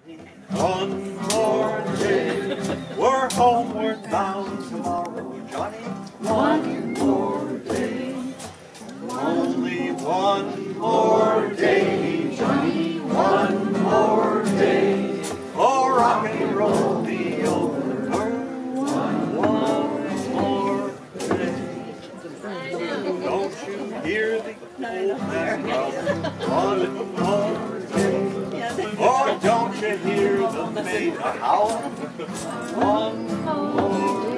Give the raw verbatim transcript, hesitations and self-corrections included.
One more day, we're homeward bound tomorrow, Johnny. One more day, only one more day, Johnny. One more day, oh rock and roll me over. One more day. Don't you hear the old man drum? One more day. Oh, don't you hear the maid howl? One more